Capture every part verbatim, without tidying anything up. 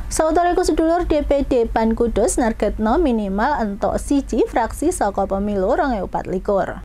Sautariku sedulur D P D Pan Kudus nargetno minimal entuk siji fraksi saka pemilu rong ewu patlikur.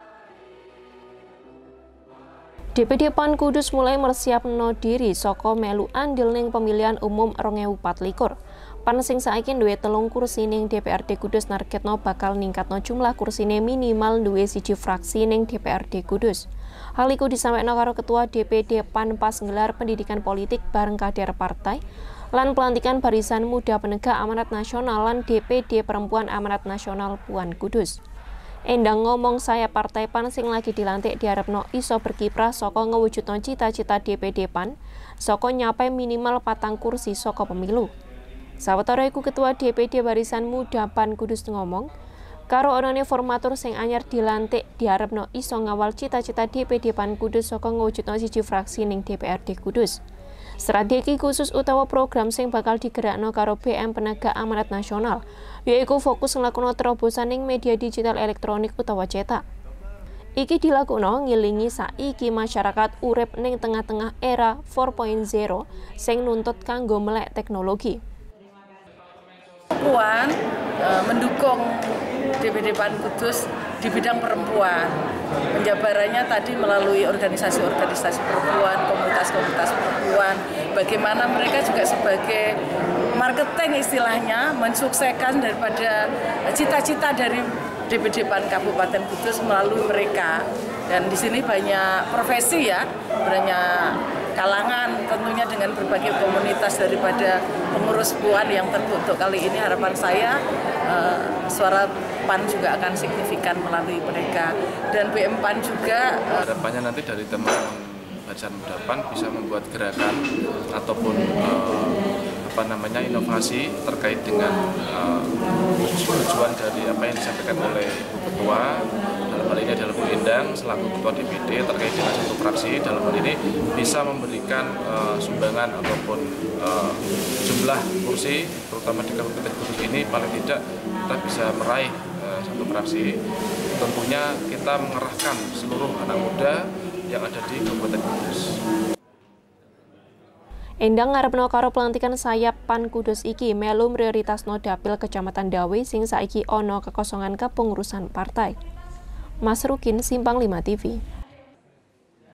D P D Pan Kudus mulai mersiapno diri saka melu andil ning pemilihan umum rong ewu patlikur. Pan sing saiki duwe telung kursi ning D P R D Kudus nargetno bakal ningkatno jumlah kursine minimal duwe siji fraksi ning D P R D Kudus. Hal iku disampaikan karo Ketua D P D Pan pas nggelar pendidikan politik bareng kader partai lan pelantikan Barisan Muda Penegak Amanat Nasional lan D P D Perempuan Amanat Nasional Puan Kudus. Endang ngomong saya partai Pan sing lagi dilantik diharapno iso berkiprah saka ngewujudno cita-cita D P D Pan saka nyapai minimal patang kursi saka pemilu. Sawetara iku Ketua D P D Barisan Muda Pan Kudus ngomong, karo onone formatur sing anyar dilantik diharapno iso ngawal cita-cita D P D Pan Kudus saka ngewujudno siji fraksi ning D P R D Kudus. Strategi khusus utawa program sing bakal digerakno karo B M Penegak Amanat Nasional yaiku fokus nglakono terobosan ning media digital elektronik utawa cetak. Iki dilakuno ngilingi saiki masyarakat urip ning tengah-tengah era empat titik nol sing nuntut kanggo melek teknologi. Puan e, mendukung D P D Pan Kudus di bidang perempuan. Penjabarannya tadi melalui organisasi-organisasi perempuan, komunitas-komunitas perempuan, bagaimana mereka juga sebagai marketing istilahnya mensukseskan daripada cita-cita dari D P D Pan Kabupaten Kudus melalui mereka. Dan di sini banyak profesi ya, banyak kalangan tentunya dengan berbagai komunitas daripada pengurus Puan yang terbentuk kali ini. Harapan saya uh, suara Pan juga akan signifikan melalui mereka, dan B M Pan juga uh, harapannya nanti dari teman Barisan Muda Pan bisa membuat gerakan ataupun uh, apa namanya inovasi terkait dengan uh, tujuan dari apa yang disampaikan oleh Ibu Ketua, dalam hal ini adalah Bu Endang selaku Ketua D P D terkait dengan satu fraksi, dalam hal ini bisa memberikan uh, sumbangan ataupun uh, jumlah kursi terutama di Kabupaten Kudus ini paling tidak kita bisa meraih uh, satu fraksi. Tentunya kita mengerahkan seluruh anak muda yang ada di Kabupaten Kudus. Endang ngarepno karo pelantikan sayap Pan Kudus iki melu prioritasno dapil Kecamatan Dawe sing saiki ana kekosongan kepengurusan partai. Mas Rukin, Simpang lima T V.